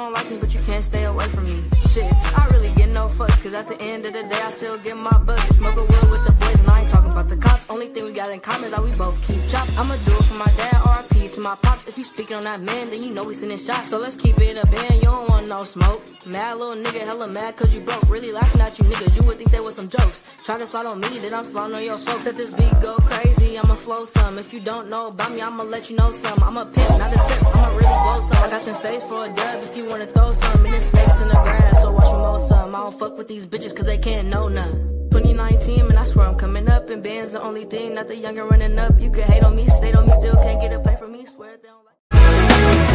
don't like me, but you can't stay away from me. Shit, I really get no fucks, cause at the end of the day, I still get my bucks. Smoke a wood with the boys, and I ain't talking about the cops. Only thing we got in common is that we both keep chopped. I'ma do it for my dad, RIP to my pops. If you speaking on that man, then you know we sending shots. So let's keep it a band, you don't want no smoke. Mad little nigga, hella mad cause you broke. Really laughing at you niggas, you would think they was some jokes. Try to slide on me, then I'm sliding on your folks. Let this beat go crazy, I'ma flow some. If you don't know about me, I'ma let you know some. I'm a pimp, not a sip, I'ma really blow some. I got them face for a dub if you wanna throw some. And there's snakes in the grass, so watch me mow some. I don't fuck with these bitches cause they can't know none. 2019, man, I swear I'm coming up. And band's the only thing, not the younger running up. You can hate on me, stay on me, still can't get a play from me. Swear they don't like